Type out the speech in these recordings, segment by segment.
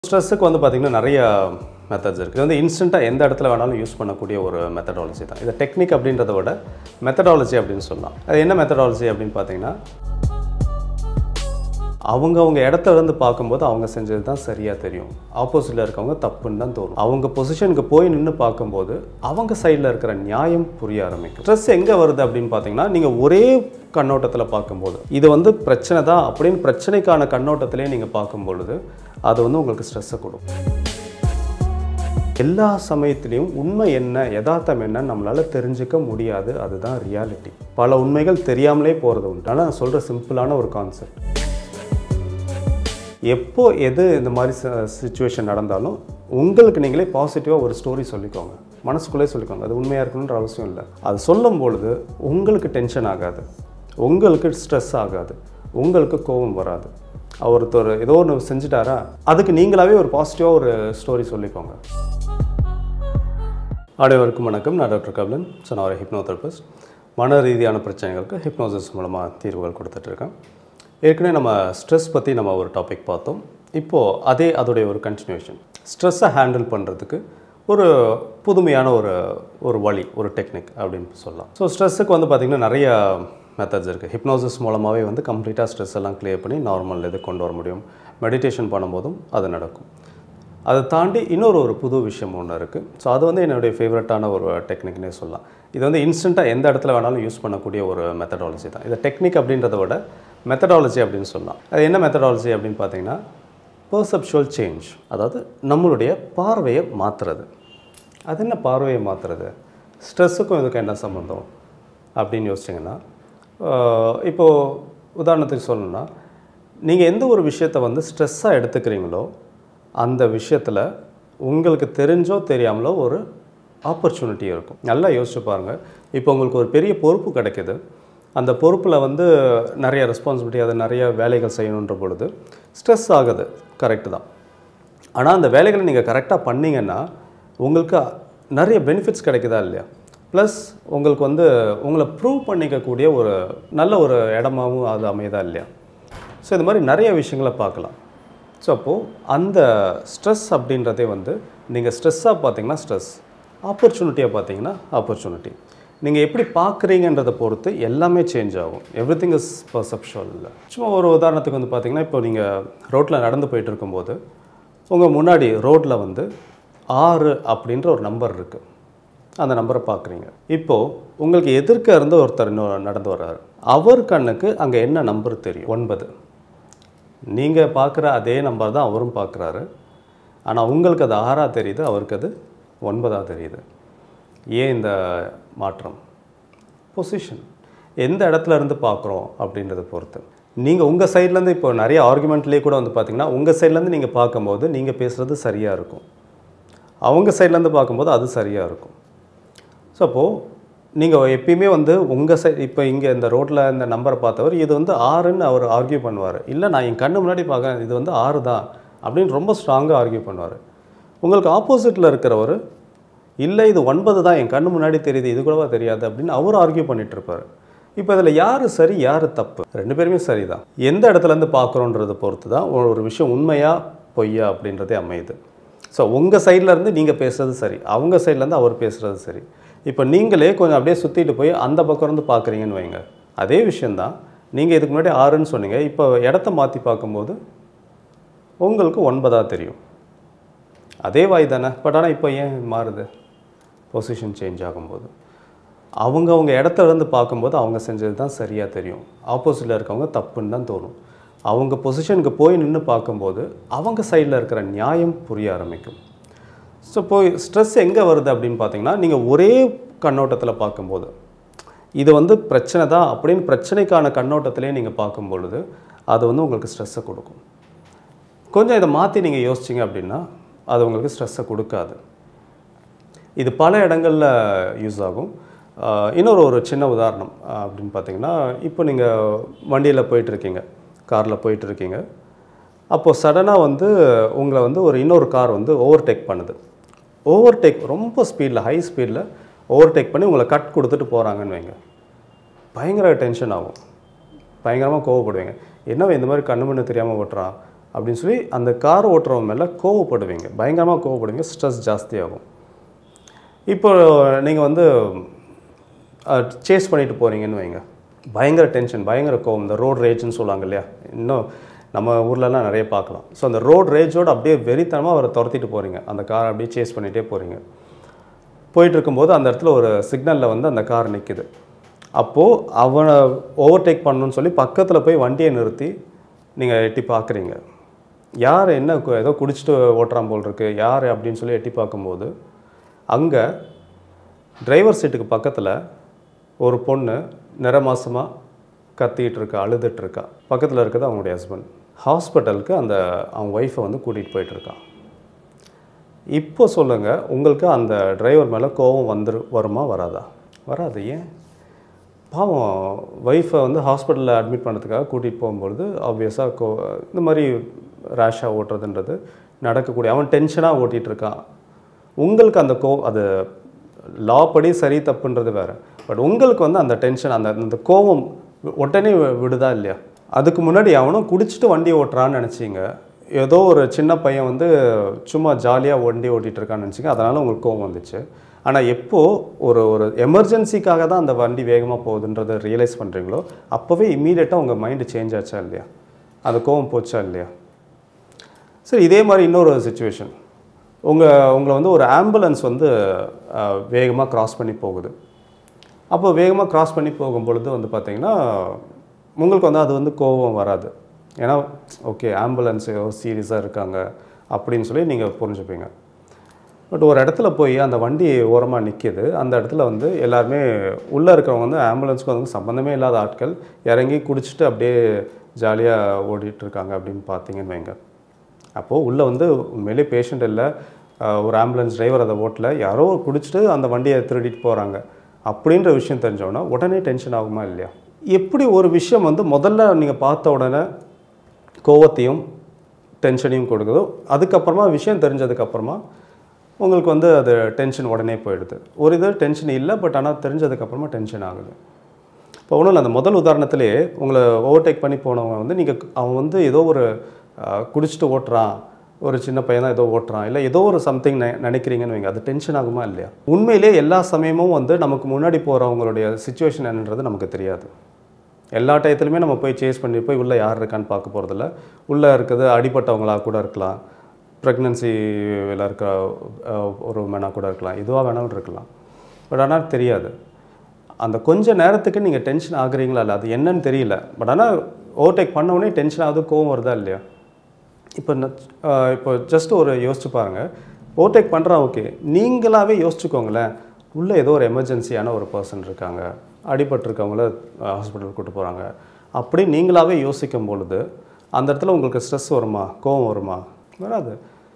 ஸ்ட்ரெஸ்ஸுக்கு வந்து பார்த்தீங்கன்னா நிறைய மெத்தட்ஸ் இருக்குது. இது வந்து இன்ஸ்டண்ட்டாக எந்த இடத்துல வேணாலும் யூஸ் பண்ணக்கூடிய ஒரு மெத்தடாலஜி தான். இதை டெக்னிக் அப்படின்றத விட மெத்தடாலஜி அப்படின்னு சொல்லலாம். அது என்ன மெத்தடாலஜி அப்படின்னு பார்த்தீங்கன்னா, அவங்க இடத்துல இருந்து பார்க்கும்போது அவங்க செஞ்சது தான் சரியாக தெரியும். ஆப்போசிட்டில் இருக்கவங்க தப்புன்னு தான் தோணும். அவங்க பொசிஷனுக்கு போய் நின்று பார்க்கும்போது அவங்க சைடில் இருக்கிற நியாயம் புரிய ஆரம்பிக்கும். ஸ்ட்ரெஸ் எங்கே வருது அப்படின்னு பார்த்தீங்கன்னா, நீங்கள் ஒரே கண்ணோட்டத்தில் பார்க்கும்போது இது வந்து பிரச்சனை தான் அப்படின்னு பிரச்சனைக்கான கண்ணோட்டத்திலே நீங்கள் பார்க்கும்பொழுது அது வந்து உங்களுக்கு ஸ்ட்ரெஸ்ஸை கொடுக்கும். எல்லா சமயத்திலையும் உண்மை என்ன, யதார்த்தம் என்ன நம்மளால் தெரிஞ்சுக்க முடியாது. அதுதான் ரியாலிட்டி. பல உண்மைகள் தெரியாமலே போகிறது உண்டு. ஆனால் நான் சொல்கிற சிம்பிளான ஒரு கான்செப்ட். எப்போ எது இந்த மாதிரி சிச்சுவேஷன் நடந்தாலும் உங்களுக்கு நீங்களே பாசிட்டிவாக ஒரு ஸ்டோரி சொல்லிக்கோங்க. மனசுக்குள்ளே சொல்லிக்கோங்க. அது உண்மையாக இருக்கணுன்ற அவசியம் இல்லை. அது சொல்லும் பொழுது உங்களுக்கு டென்ஷன் ஆகாது, உங்களுக்கு ஸ்ட்ரெஸ் ஆகாது, உங்களுக்கு கோபம் வராது. ஒருத்தர் ஏதோ ஒன்று செஞ்சுட்டாரா, அதுக்கு நீங்களாவே ஒரு பாசிட்டிவாக ஒரு ஸ்டோரி சொல்லிக்கோங்க. அனைவருக்கும் வணக்கம். நான் டாக்டர் காபிlan. நான் ஒரு ஹிப்னோதெரபிஸ்ட். மன ரீதியான பிரச்சனைகளுக்கு ஹிப்னோசிஸ் மூலமாக தீர்வுகள் கொடுத்துட்ருக்கேன். ஏற்கனவே நம்ம ஸ்ட்ரெஸ் பற்றி நம்ம ஒரு டாபிக் பார்த்தோம். இப்போது அதோடைய ஒரு கண்டினியூஷன். ஸ்ட்ரெஸ்ஸை ஹேண்டில் பண்ணுறதுக்கு ஒரு புதுமையான ஒரு வழி, ஒரு டெக்னிக் அப்படின்னு சொல்லலாம். ஸோ ஸ்ட்ரெஸ்ஸுக்கு வந்து பார்த்திங்கன்னா நிறைய மெத்தட்ஸ் இருக்குது. ஹிப்னோசிஸ் மூலமாகவே வந்து கம்ப்ளீட்டாக ஸ்ட்ரெஸ் எல்லாம் கிளியர் பண்ணி நார்மல் இது கொண்டு வர முடியும். மெடிடேஷன் பண்ணும்போதும் அது நடக்கும். அதை தாண்டி இன்னொரு புது விஷயம் ஒன்று இருக்குது. ஸோ அது வந்து என்னுடைய ஃபேவரட்டான ஒரு டெக்னிக்னே சொல்லலாம். இது வந்து இன்ஸ்டண்ட்டாக எந்த இடத்துல வேணாலும் யூஸ் பண்ணக்கூடிய ஒரு மெத்தடாலஜி தான். இதை டெக்னிக் அப்படின்றத விட மெத்தடாலஜி அப்படின்னு சொல்லலாம். அது என்ன மெத்தடாலஜி அப்படின்னு பார்த்தீங்கன்னா, பெர்செப்சுவல் சேஞ்ச். அதாவது நம்மளுடைய பார்வையை மாற்றுறது. அது என்ன பார்வையை மாற்றுறது? ஸ்ட்ரெஸ்ஸுக்கும் இதுக்கும் என்ன சம்மந்தம் அப்படின்னு யோசிச்சிங்கன்னா, இப்போது உதாரணத்துக்கு சொல்லணும்னா, நீங்கள் எந்த ஒரு விஷயத்தை வந்து ஸ்ட்ரெஸ்ஸாக எடுத்துக்கிறீங்களோ அந்த விஷயத்தில் உங்களுக்கு தெரிஞ்சோ தெரியாமலோ ஒரு ஆப்பர்ச்சுனிட்டி இருக்கும். நல்லா யோசிச்சு பாருங்கள். இப்போ உங்களுக்கு ஒரு பெரிய பொறுப்பு கிடைக்கிது. அந்த பொறுப்பில் வந்து நிறைய ரெஸ்பான்சிபிலிட்டி, அது நிறைய வேலைகள் செய்யணுன்ற பொழுது ஸ்ட்ரெஸ் ஆகுது. கரெக்டு தான். ஆனால் அந்த வேலைகளை நீங்கள் கரெக்டாக பண்ணிங்கன்னா உங்களுக்கு நிறைய பெனிஃபிட்ஸ் கிடைக்குதா இல்லையா? ப்ளஸ் உங்களுக்கு வந்து உங்களை ப்ரூவ் பண்ணிக்கக்கூடிய ஒரு நல்ல ஒரு இடமாகவும் அது அமையுதா இல்லையா? ஸோ இது மாதிரி நிறைய விஷயங்களை பார்க்கலாம். ஸோ அப்போது அந்த ஸ்ட்ரெஸ் அப்படின்றதே வந்து நீங்கள் ஸ்ட்ரெஸ்ஸாக பார்த்தீங்கன்னா ஸ்ட்ரெஸ், ஆப்பர்ச்சுனிட்டியாக பார்த்தீங்கன்னா ஆப்பர்ச்சுனிட்டி. நீங்கள் எப்படி பார்க்குறீங்கன்றதை பொறுத்து எல்லாமே சேஞ்ச் ஆகும். Everything is perceptual. இல்லை சும்மா ஒரு உதாரணத்துக்கு வந்து பார்த்திங்கன்னா, இப்போ நீங்கள் ரோட்டில் நடந்து போயிட்டு இருக்கும்போது உங்கள் முன்னாடி ரோட்டில் வந்து 6 அப்படின்ற ஒரு நம்பர் இருக்குது. அந்த நம்பரை பார்க்குறீங்க. இப்போது உங்களுக்கு எதிர்க்க இருந்து ஒருத்தர் இன்னும் நடந்து வர்றாரு. அவர் கண்ணுக்கு அங்கே என்ன நம்பர் தெரியும்? 9. நீங்கள் பார்க்குற அதே நம்பர் தான் அவரும் பார்க்குறாரு. ஆனால் உங்களுக்கு அது 6ஆக தெரியுது, அவருக்கு அது 9ஆக தெரியுது. ஏன் இந்த மாற்றம்? பொசிஷன். எந்த இடத்துல இருந்து பார்க்குறோம் அப்படின்றத பொறுத்து. நீங்கள் உங்கள் சைட்லேருந்து இப்போ நிறைய ஆர்குமெண்ட்லேயே கூட வந்து பார்த்திங்கன்னா, உங்கள் சைட்லேருந்து நீங்கள் பார்க்கும்போது நீங்கள் பேசுகிறது சரியாக இருக்கும், அவங்க சைட்லேருந்து பார்க்கும்போது அது சரியாக இருக்கும். ஸோ அப்போது நீங்கள் எப்பயுமே வந்து உங்கள் இப்போ இங்கே இந்த ரோட்டில் இந்த நம்பரை பார்த்தவர் இது வந்து 6ன்னு அவர் ஆர்கியூ பண்ணுவார். இல்லை, நான் என் கண்ணு முன்னாடி பார்க்குறேன் இது வந்து 6 தான் அப்படின்னு ரொம்ப ஸ்ட்ராங்காக ஆர்கியூ பண்ணுவார். உங்களுக்கு ஆப்போசிட்டில் இருக்கிறவர் இல்லை இது 9 தான் என் கண்ணு முன்னாடி தெரியுது, இது கூடவா தெரியாது அப்படின்னு அவர் ஆர்கியூ பண்ணிகிட்ருப்பார். இப்போ இதில் யார் சரி யார் தப்பு? 2 பேருமே சரி தான். எந்த இடத்துலேருந்து பார்க்குறோன்றதை பொறுத்து தான் ஒரு விஷயம் உண்மையா பொய்யா அப்படின்றதே அமையுது. ஸோ உங்கள் சைட்லேருந்து நீங்கள் பேசுகிறது சரி, அவங்க சைட்லேருந்து அவர் பேசுகிறது சரி. இப்போ நீங்களே கொஞ்சம் அப்படியே சுற்றிட்டு போய் அந்த பக்கம் இருந்து பார்க்குறீங்கன்னு வைங்க, அதே விஷயந்தான். நீங்கள் இதுக்கு முன்னாடி 6ன்னு சொன்னீங்க, இப்போ இடத்த மாற்றி பார்க்கும்போது உங்களுக்கு 9ஆக தெரியும். அதே வாய் தானே. பட் ஆனால் இப்போ ஏன் மாறுது? பொசிஷன் சேஞ்ச் ஆகும்போது அவங்க இடத்துல இருந்து பார்க்கும்போது அவங்க செஞ்சது தான் சரியாக தெரியும். ஆப்போசிட்டில் இருக்கவங்க தப்புன்னு தான் தோணும். அவங்க பொசிஷனுக்கு போய் நின்று பார்க்கும்போது அவங்க சைடில் இருக்கிற நியாயம் புரிய ஆரம்பிக்கும். ஸோ போய் ஸ்ட்ரெஸ் எங்கே வருது அப்படின்னு பார்த்தீங்கன்னா, நீங்கள் ஒரே கண்ணோட்டத்தில் பார்க்கும்போது இது வந்து பிரச்சனை தான் அப்படின்னு பிரச்சனைக்கான கண்ணோட்டத்திலே நீங்கள் பார்க்கும்பொழுது அது வந்து உங்களுக்கு ஸ்ட்ரெஸ்ஸை கொடுக்கும். கொஞ்சம் இதை மாற்றி நீங்கள் யோசிச்சிங்க அப்படின்னா அது உங்களுக்கு ஸ்ட்ரெஸ்ஸை கொடுக்காது. இது பல இடங்களில் யூஸ் ஆகும். இன்னொரு சின்ன உதாரணம் அப்படின்னு பார்த்தீங்கன்னா, இப்போ நீங்கள் வண்டியில் போயிட்டுருக்கீங்க, காரில் போயிட்டுருக்கீங்க. அப்போது சடனாக வந்து உங்களை வந்து இன்னொரு கார் வந்து ஓவர்டேக் பண்ணுது. ஓவர்டேக் ரொம்ப ஸ்பீடில், ஹை ஸ்பீடில் ஓவர்டேக் பண்ணி உங்களை கட் கொடுத்துட்டு போகிறாங்கன்னு வைங்க. பயங்கர டென்ஷன் ஆகும், பயங்கரமாக கோவப்படுவீங்க. என்னவோ இந்த மாதிரி கண்ணு மண்ணு தெரியாமல் ஓட்டுறான் அப்படின்னு சொல்லி அந்த கார் ஓட்டுறவங்க மேலே கோவப்படுவீங்க, பயங்கரமாக கோவப்படுவீங்க, ஸ்ட்ரெஸ் ஜாஸ்தியாகும். இப்போ நீங்கள் வந்து சேஸ் பண்ணிட்டு போகிறீங்கன்னு வைங்க, பயங்கர டென்ஷன், பயங்கர கோவம், இந்த ரோட் ரேஜ்னு சொல்லுவாங்க இல்லையா, இன்னும் நம்ம ஊர்லலாம் நிறைய பார்க்கலாம். ஸோ அந்த ரோட் ரேஜோடு அப்படியே வெறித்தனமாக அவரை துரத்திட்டு போகிறீங்க, அந்த காரை அப்படியே சேஸ் பண்ணிகிட்டே போகிறீங்க. போயிட்டு இருக்கும்போது அந்த இடத்துல ஒரு சிக்னலில் வந்து அந்த கார் நிற்குது. அப்போது அவனை ஓவர்டேக் பண்ணணும்னு சொல்லி பக்கத்தில் போய் வண்டியை நிறுத்தி நீங்கள் எட்டி பார்க்குறீங்க. யார் என்ன ஏதோ குடிச்சிட்டு ஓட்டுறான் போல் இருக்கு, யார் அப்படின்னு சொல்லி எட்டி பார்க்கும்போது அங்கே டிரைவர் சீட்டுக்கு பக்கத்தில் ஒரு பொண்ணு நிறமாசமாக கத்திக்கிட்டு இருக்கா, அழுதுட்டு இருக்கா. பக்கத்தில் இருக்கிறது அவங்களுடைய ஹஸ்பண்ட். ஹாஸ்பிட்டலுக்கு அவங்க ஒய்ஃபை வந்து கூட்டிகிட்டு போயிட்டுருக்கான். இப்போ சொல்லுங்கள், உங்களுக்கு அந்த டிரைவர் மேலே கோபம் வருமா வராதா? வராது. ஏன்? பாவம் ஒய்ஃபை வந்து ஹாஸ்பிட்டலில் அட்மிட் பண்ணுறதுக்காக கூட்டிகிட்டு போகும்பொழுது ஆப்வியஸாக இந்த மாதிரி ரேஷாக ஓட்டுறதுன்றது நடக்கக்கூடிய, அவன் டென்ஷனாக ஓட்டிகிட்டு இருக்கான். உங்களுக்கு அந்த அது லா படி சரி தப்புன்றது வேறு. பட் உங்களுக்கு வந்து அந்த டென்ஷன், அந்த கோபம் உடனே விடுதா இல்லையா? அதுக்கு முன்னாடி அவனும் குடிச்சிட்டு வண்டி ஓட்டுறான்னு நினச்சிங்க, ஏதோ ஒரு சின்ன பையன் வந்து சும்மா ஜாலியாக வண்டி ஓட்டிகிட்டு இருக்கான்னு நினச்சிங்க, அதனால் உங்களுக்கு கோபம் வந்துச்சு. ஆனால் எப்போது ஒரு எமர்ஜென்சிக்காக தான் அந்த வண்டி வேகமாக போகுதுன்றதை ரியலைஸ் பண்ணுறீங்களோ அப்போவே இம்மீடியட்டாக உங்கள் மைண்டு சேஞ்ச் ஆச்சா இல்லையா? அந்த கோபம் போச்சா இல்லையா? சரி, இதே மாதிரி இன்னொரு சிச்சுவேஷன். உங்களை வந்து ஒரு ஆம்புலன்ஸ் வந்து வேகமாக க்ராஸ் பண்ணி போகுது. அப்போ வேகமாக க்ராஸ் பண்ணி போகும்பொழுது வந்து பார்த்திங்கன்னா உங்களுக்கு வந்து அது வந்து கோபம் வராது. ஏன்னா ஓகே, ஆம்புலன்ஸ் சீரியஸாக இருக்காங்க அப்படின்னு சொல்லி நீங்கள் புரிஞ்சுப்பீங்க. பட் ஒரு இடத்துல போய் அந்த வண்டி ஓரமாக நிற்கிது. அந்த இடத்துல வந்து எல்லாருமே உள்ளே இருக்கிறவங்க வந்து ஆம்புலன்ஸுக்கு வந்து சம்மந்தமே இல்லாத ஆட்கள் இறங்கி குடிச்சிட்டு அப்படியே ஜாலியாக ஓடிட்டுருக்காங்க அப்படின்னு பார்த்தீங்கன்னு வைங்க. அப்போது உள்ளே வந்து உண்மையிலே பேஷண்ட் இல்லை, ஒரு ஆம்புலன்ஸ் டிரைவர் அதை ஓட்டல, யாரோ குடிச்சிட்டு அந்த வண்டியை திருடிட்டு போகிறாங்க அப்படின்ற விஷயம் தெரிஞ்சோன்னா உடனே டென்ஷன் ஆகுமா இல்லையா? எப்படி ஒரு விஷயம் வந்து முதல்ல நீங்கள் பார்த்த உடனே கோவத்தையும் டென்ஷனையும் கொடுக்குதோ, அதுக்கப்புறமா விஷயம் தெரிஞ்சதுக்கப்புறமா உங்களுக்கு வந்து அது டென்ஷன் உடனே போயிடுது. ஒரு இது டென்ஷன் இல்லை, பட் ஆனால் தெரிஞ்சதுக்கப்புறமா டென்ஷன் ஆகுது. இப்போ ஒன்றும் இல்லை, அந்த முதல் உதாரணத்திலே உங்களை ஓவர்டேக் பண்ணி போனவங்க வந்து அவன் வந்து ஏதோ ஒரு குடிச்சிட்டு ஓட்டுறான், ஒரு சின்ன பையன் தான் ஏதோ ஓட்டுறான், இல்லை ஏதோ ஒரு சம்திங் நினைக்கிறீங்கன்னு வைங்க, அது டென்ஷன் ஆகுமா இல்லையா? உண்மையிலே எல்லா சமயமும் வந்து நமக்கு முன்னாடி போகிறவங்களுடைய சிச்சுவேஷன் என்னன்றது நமக்கு தெரியாது. எல்லா டயத்துலையுமே நம்ம போய் சேஸ் பண்ணி போய் உள்ளே யார் இருக்கான்னு பார்க்க போகிறதில்ல. உள்ளே இருக்கிறது அடிப்பட்டவங்களாக கூட இருக்கலாம், ப்ரெக்னன்சியில் இருக்கிற ஒரு உமனாக கூட இருக்கலாம், எதுவாக வேணாலும் இருக்கலாம். பட் ஆனால் தெரியாது. அந்த கொஞ்ச நேரத்துக்கு நீங்கள் டென்ஷன் ஆகுறீங்களா இல்லை, அது என்னன்னு தெரியல. பட் ஆனால் ஓவர்டேக் பண்ணவுடனே டென்ஷன் ஆகுது, கோவம் வருதா இல்லையா? இப்போ ஜஸ்ட் ஒரு யோசிச்சு பாருங்கள். ஓவர்டேக் பண்ணுறான், ஓகே, நீங்களாகவே யோசிச்சுக்கோங்களேன். உள்ளே ஏதோ ஒரு எமர்ஜென்சியான ஒரு பர்சன் இருக்காங்க, அடிபட்டிருக்கவங்கள ஹாஸ்பிட்டலுக்கு கூட்டு போகிறாங்க, அப்படி நீங்களாகவே யோசிக்கும் பொழுது அந்த இடத்துல உங்களுக்கு ஸ்ட்ரெஸ் வருமா, கோவம் வருமா? வராது.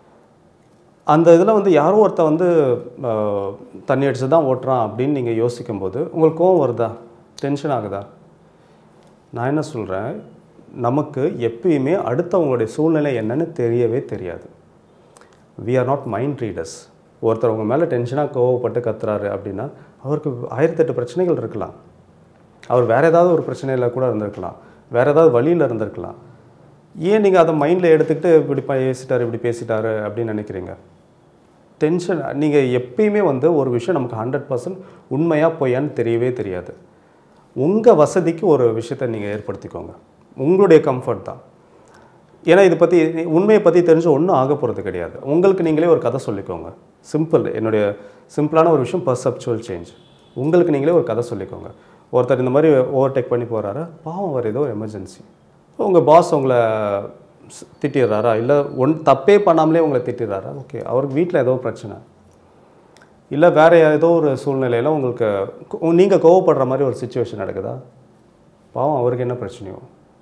அந்த இதில் வந்து யாரோ ஒருத்தர் வந்து தண்ணி அடிச்சு தான் ஓட்டுறான் அப்படின்னு நீங்கள் யோசிக்கும்போது உங்களுக்கு கோவம் வருதா, டென்ஷன் ஆகுதா? நான் என்ன சொல்கிறேன், நமக்கு எப்பயுமே அடுத்தவங்களுடைய சூழ்நிலை என்னன்னு தெரியவே தெரியாது. We are not mind readers. ஒருத்தர் உங்கள் மேலே டென்ஷனாக கோவப்பட்டு கத்துறாரு அப்படின்னா அவருக்கு 1008 பிரச்சனைகள் இருக்கலாம். அவர் வேறு ஏதாவது ஒரு பிரச்சனையில் கூட இருந்திருக்கலாம், வேறு ஏதாவது வழியில் இருந்திருக்கலாம். ஏன் நீங்கள் அதை மைண்டில் எடுத்துக்கிட்டு இப்படி பேசிட்டாரு அப்படின்னு நினைக்கிறீங்க? டென்ஷன், நீங்கள் எப்பயுமே வந்து ஒரு விஷயம் நமக்கு 100% உண்மையாக பொய்யான்னு தெரியவே தெரியாது. உங்கள் வசதிக்கு ஒரு விஷயத்தை நீங்கள் ஏற்படுத்திக்கோங்க, உங்களுடைய கம்ஃபர்ட் தான். ஏன்னா இதை பற்றி உண்மையை பற்றி தெரிஞ்சு ஒன்றும் ஆக போகிறது கிடையாது. உங்களுக்கு நீங்களே ஒரு கதை சொல்லிக்கோங்க. சிம்பிள், என்னுடைய சிம்பிளான ஒரு விஷயம், பர்செப்சுவல் சேஞ்ச். உங்களுக்கு நீங்களே ஒரு கதை சொல்லிக்கோங்க. ஒருத்தர் இந்த மாதிரி ஓவர்டேக் பண்ணி போகிறாரு, பாவம் வர ஏதோ ஒரு எமர்ஜென்சி, உங்கள் பாஸ் உங்களை திட்டிடுறாரா, இல்லை தப்பே பண்ணாமலே உங்களை திட்டிடுறாரா, ஓகே, அவருக்கு வீட்டில் ஏதோ பிரச்சனை, இல்லை வேறு ஏதோ ஒரு சூழ்நிலையில் உங்களுக்கு நீங்கள் கோவப்படுற மாதிரி ஒரு சிச்சுவேஷன் நடக்குதா, பாவம் அவருக்கு என்ன பிரச்சனையோ.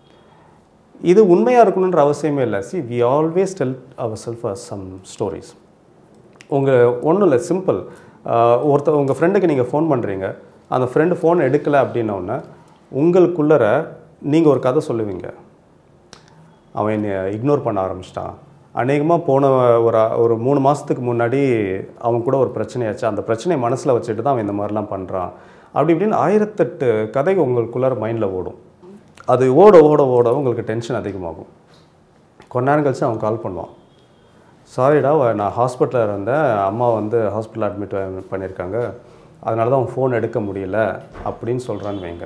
இது உண்மையாக இருக்கணுன்ற அவசியமே இல்லை. See, we always tell our self some stories. ஒன்றும் இல்லை, சிம்பிள். உங்கள் ஃப்ரெண்டுக்கு நீங்கள் ஃபோன் பண்ணுறீங்க, அந்த ஃப்ரெண்டு ஃபோன் எடுக்கலை அப்படின்னோடனே உங்களுக்குள்ளர நீங்கள் ஒரு கதை சொல்லுவீங்க. அவன் என்னை இக்னோர் பண்ண ஆரம்பிச்சிட்டான், அநேகமாக போன ஒரு 3 மாதத்துக்கு முன்னாடி அவன் கூட ஒரு பிரச்சனையாச்சு, அந்த பிரச்சனையை மனசில் வச்சுட்டு தான் அவன் இந்த மாதிரிலாம் பண்ணுறான், அப்படி இப்படின்னு 1008 கதை உங்களுக்குள்ளார மைண்டில் ஓடும். அது ஓட ஓட ஓட உங்களுக்கு டென்ஷன் அதிகமாகும். கொஞ்ச நேரம் கழிச்சு அவன் கால் பண்ணுவான். சாரிடா, நான் ஹாஸ்பிட்டலில் இருந்தேன், அம்மா வந்து ஹாஸ்பிட்டலில் அட்மிட் பண்ணியிருக்காங்க, அதனால தான் அவன் ஃபோன் எடுக்க முடியல அப்படின்னு சொல்கிறான்னு வைங்க.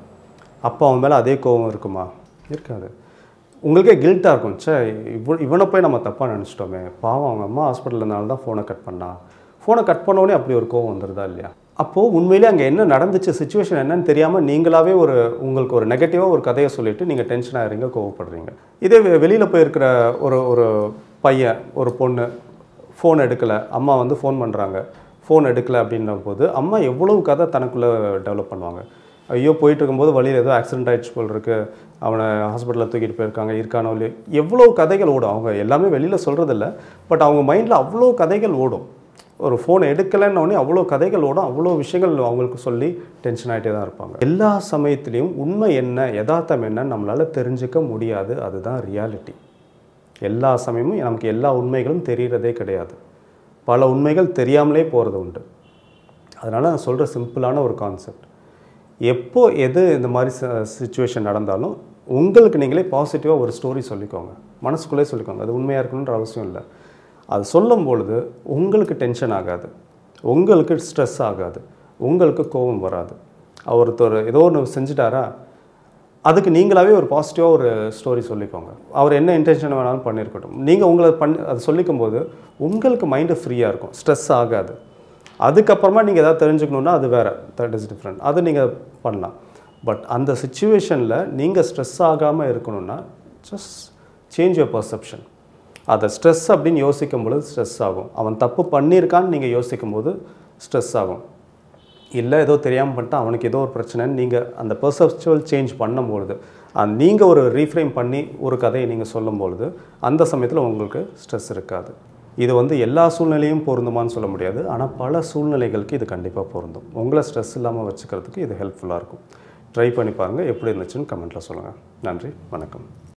அப்போ அவன் மேலே அதே கோபம் இருக்குமா? இருக்காது. உங்களுக்கே கில்ட்டாக இருக்கும். இவனை போய் நம்ம தப்பாக நினச்சிட்டோமே, பாவம் அவங்க அம்மா ஹாஸ்பிட்டலில் இருந்தாலும் தான் ஃபோனை கட் பண்ணான். ஃபோனை கட் பண்ணோடனே அப்படி ஒரு கோவம் வந்துடுதா இல்லையா? அப்போது உண்மையிலே அங்கே என்ன நடந்துச்சு, சுச்சுவேஷன் என்னன்னு தெரியாமல் நீங்களாகவே உங்களுக்கு ஒரு நெகட்டிவாக ஒரு கதையை சொல்லிவிட்டு நீங்கள் டென்ஷன் ஆகிறீங்க, கோவப்படுறீங்க. இதே வெளியில் போயிருக்கிற ஒரு பையன், ஒரு பொண்ணு ஃபோன் எடுக்கலை, அம்மா வந்து ஃபோன் பண்ணுறாங்க, ஃபோன் எடுக்கலை அப்படின்ற போது அம்மா எவ்வளவு கதை தனக்குள்ளே டெவலப் பண்ணுவாங்க. ஐயோ, போயிட்டு இருக்கும்போது வழியில் ஏதோ ஆக்சிடென்ட் ஆகிடுச்சு போல் இருக்குது, அவனை ஹாஸ்பிட்டலில் தூக்கிட்டு போயிருக்காங்க, இருக்கானோ இல்லையோ, எவ்வளோ கதைகள் ஓடும். அவங்க எல்லாமே வெளியில் சொல்கிறதில்ல, பட் அவங்க மைண்டில் அவ்வளோ கதைகள் ஓடும். ஒரு ஃபோனை எடுக்கலைன்னொடனே அவ்வளோ கதைகள் ஓடும், அவ்வளோ விஷயங்கள் அவங்களுக்கு சொல்லி டென்ஷன் ஆகிட்டே தான் இருப்பாங்க. எல்லா சமயத்துலேயும் உண்மை என்ன, யதார்த்தம் என்னன்னு நம்மளால் தெரிஞ்சிக்க முடியாது. அதுதான் ரியாலிட்டி. எல்லா சமயமும் நமக்கு எல்லா உண்மைகளும் தெரிகிறதே கிடையாது. பல உண்மைகள் தெரியாமலே போகிறது உண்டு. அதனால் நான் சொல்கிற சிம்பிளான ஒரு கான்செப்ட், எப்போ எது இந்த மாதிரி சிச்சுவேஷன் நடந்தாலும் உங்களுக்கு நீங்களே பாசிட்டிவாக ஒரு ஸ்டோரி சொல்லிக்கோங்க, மனசுக்குள்ளே சொல்லிக்கோங்க. அது உண்மையாக இருக்கணுன்ற அவசியம் இல்லை. அது சொல்லும் பொழுது உங்களுக்கு டென்ஷன் ஆகாது, உங்களுக்கு ஸ்ட்ரெஸ் ஆகாது, உங்களுக்கு கோபம் வராது. ஒருத்தர் ஏதோ ஒன்று செஞ்சுட்டாரா, அதுக்கு நீங்களாகவே ஒரு பாசிட்டிவாக ஒரு ஸ்டோரி சொல்லிக்கோங்க. அவர் என்ன இன்டென்ஷன் வேணாலும் பண்ணியிருக்கட்டும், நீங்கள் உங்களை அது சொல்லிக்கும் போது உங்களுக்கு மைண்டு ஃப்ரீயாக இருக்கும், ஸ்ட்ரெஸ் ஆகாது. அதுக்கப்புறமா நீங்கள் எதாவது தெரிஞ்சுக்கணுன்னா அது வேறு, தட் இஸ் டிஃப்ரெண்ட், அது நீங்கள் பண்ணலாம். பட் அந்த சிச்சுவேஷனில் நீங்கள் ஸ்ட்ரெஸ் ஆகாமல் இருக்கணும்னா ஜஸ்ட் சேஞ்ச் யுவர் பர்செப்ஷன். அதை ஸ்ட்ரெஸ் அப்படின்னு யோசிக்கும் பொழுது ஸ்ட்ரெஸ் ஆகும். அவன் தப்பு பண்ணியிருக்கான்னு நீங்கள் யோசிக்கும் போது ஸ்ட்ரெஸ் ஆகும். இல்லை ஏதோ தெரியாமல் பண்ணிட்டு அவனுக்கு ஏதோ ஒரு பிரச்சனைன்னு நீங்கள் அந்த பெர்செப்சுவல் சேஞ்ச் பண்ணும்பொழுது, நீங்கள் ஒரு ரீஃப்ரேம் பண்ணி ஒரு கதையை நீங்கள் சொல்லும்பொழுது அந்த சமயத்தில் உங்களுக்கு ஸ்ட்ரெஸ் இருக்காது. இது வந்து எல்லா சூழ்நிலையும் பொருந்துமான்னு சொல்ல முடியாது, ஆனால் பல சூழ்நிலைகளுக்கு இது கண்டிப்பாக பொருந்தும். உங்களை ஸ்ட்ரெஸ் இல்லாமல் வச்சுக்கிறதுக்கு இது ஹெல்ப்ஃபுல்லாக இருக்கும். ட்ரை பண்ணி பாருங்கள், எப்படி இருந்துச்சுன்னு கமெண்ட்டில் சொல்லுங்கள். நன்றி, வணக்கம்.